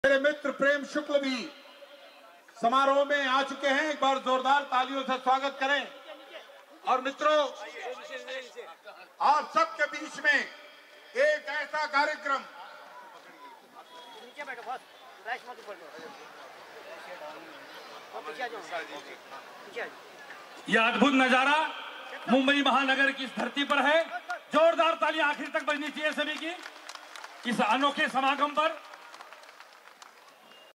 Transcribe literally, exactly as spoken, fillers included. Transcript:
मेरे मित्र प्रेम शुक्ल भी समारोह में आ चुके हैं। एक बार जोरदार तालियों से स्वागत करें। और मित्रों, आप सबके बीच में एक ऐसा कार्यक्रम यह अद्भुत नजारा मुंबई महानगर की इस धरती पर है। जोरदार तालियां आखिर तक बजनी चाहिए सभी की इस अनोखे समागम पर।